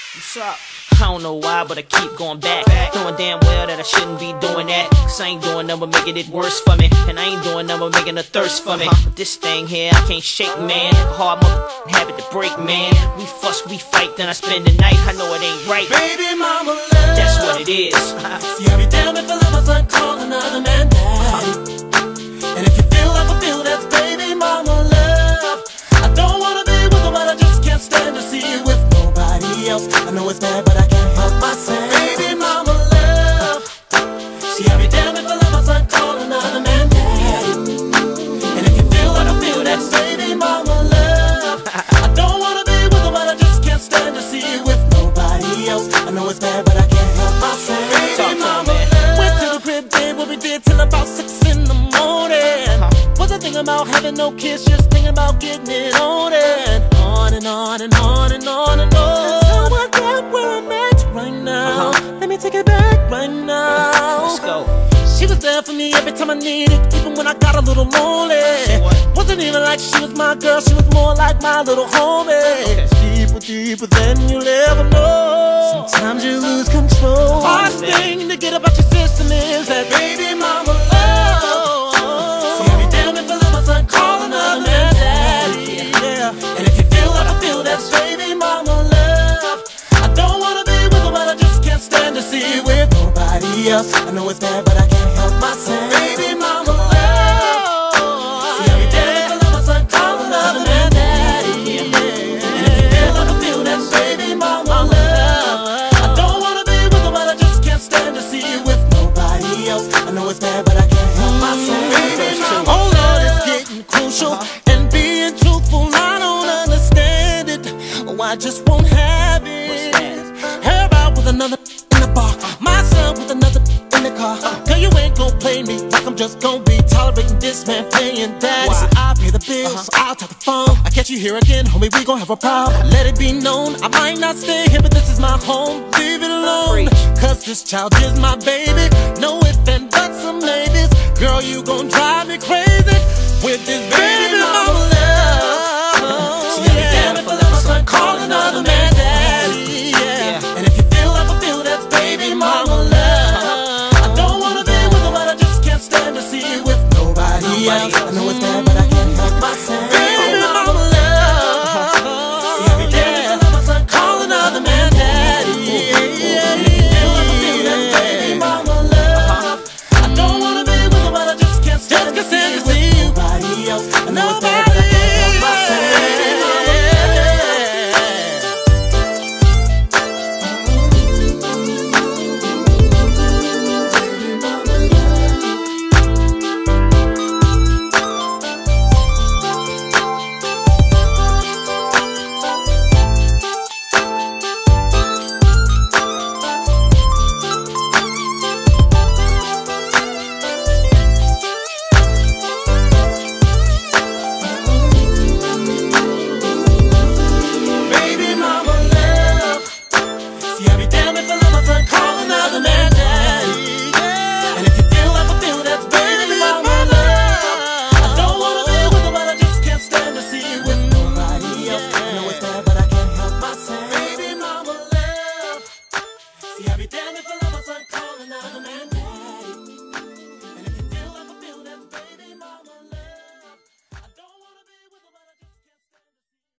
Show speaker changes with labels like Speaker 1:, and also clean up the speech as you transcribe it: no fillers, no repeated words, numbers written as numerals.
Speaker 1: What's up? I don't know why, but I keep going back, knowing damn well that I shouldn't be doing that. Cause I ain't doing nothing but making it worse for me, and I ain't doing nothing but making a thirst for me. But this thing here, I can't shake, man. A hard habit to break, man. We fuss, we fight, then I spend the night. I know it ain't right.
Speaker 2: Baby mama love,
Speaker 1: that's what it is.
Speaker 2: See, I be damned if I let my son call another man daddy. And if you feel like I feel, that's baby mama love. I don't wanna be with her, but I just can't stand to see you with nobody else. I know it's bad, but I can't help myself. Baby mama love, see, I be damned if I let my son call another man daddy. And if you feel like I feel, that's baby mama love. I don't wanna be with her, but I just can't stand to see you with nobody else. I know it's bad, but I can't help myself. Baby mama love, went to the crib, did what we did till about 6 in the morning. Wasn't thinking about having no kids, just thinking about getting it on and on and on and on and on and on. So I got where I'm at right now. Let me take it back right now.
Speaker 1: Let's go.
Speaker 2: She was there for me every time I needed, even when I got a little lonely. Wasn't even like she was my girl, she was more like my little homie. Deeper than you'll ever know. Sometimes you lose control. Hardest thing to get about your system is that baby mama love. See, I be damned if I let my son call another man daddy. Yeah. And if you feel like I feel, that's baby mama love. I don't wanna be with her, but I just can't stand to see you with nobody else. I know it's bad, but I can't help myself. Baby mama love. See, I be damned if I let my son call another man daddy. And if you feel like I feel, that's baby mama love. I don't wanna be with her, but I just can't stand to see you with nobody else. I know it's bad, but I can't help myself. Oh Lord, it's getting crucial, and being truthful, I don't understand it. Oh, I just won't have it. Her out with another in the bar, my son with another in the car. Girl, you ain't gon' play me like I'm just gon' be tolerating this man playing daddy. So I pay the bills, so I'll tap the phone. I catch you here again, homie, we gon' have a problem. Let it be known, I might not stay here, but this is my home. Leave it alone, cause this child is my baby. No ifs and buts or maybes. Girl, you gon' drive me crazy with this baby.